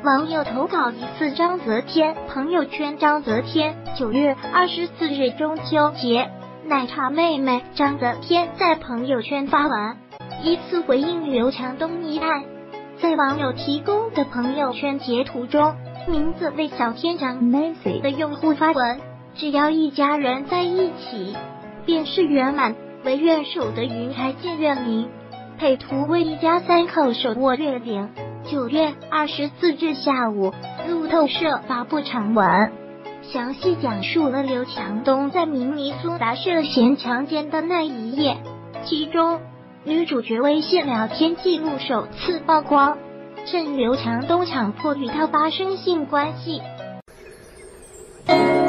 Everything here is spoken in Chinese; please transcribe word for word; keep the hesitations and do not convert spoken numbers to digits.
网友投稿疑似章泽天，朋友圈章泽天。九月二十四日中秋节，奶茶妹妹章泽天在朋友圈发文，依次回应刘强东一案。在网友提供的朋友圈截图中，名字为小天长 Nancy 的用户发文，只要一家人在一起，便是圆满，唯愿守得云开见月明。配图为一家三口手握月饼。九月二十四日下午，路透社发布长文，详细讲述了刘强东在明尼苏达涉嫌强奸的那一夜，其中女主角微信聊天记录首次曝光，称刘强东强迫与她发生性关系。